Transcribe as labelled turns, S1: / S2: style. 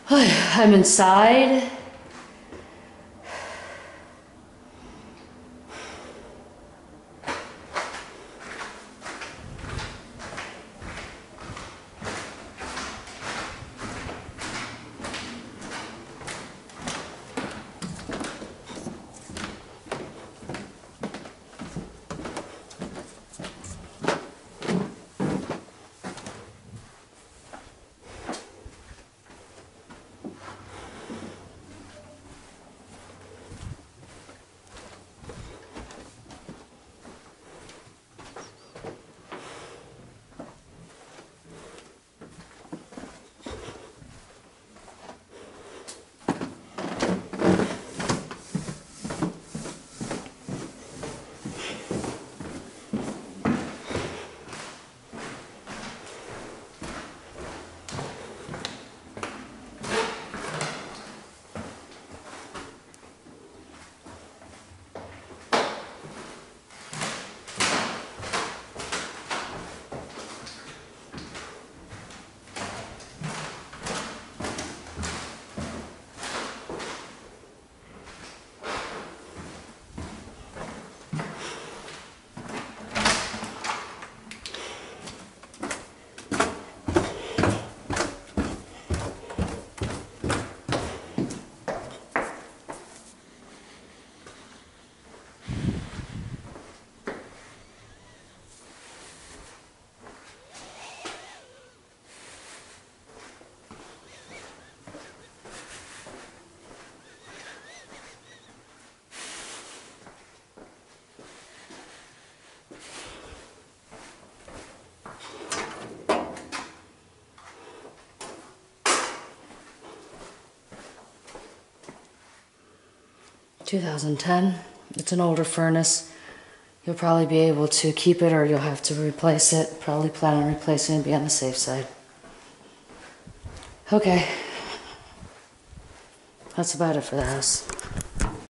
S1: I'm inside. "2010. It's an older furnace. You'll probably be able to keep it or you'll have to replace it. Probably plan on replacing it and be on the safe side." Okay. That's about it for the house.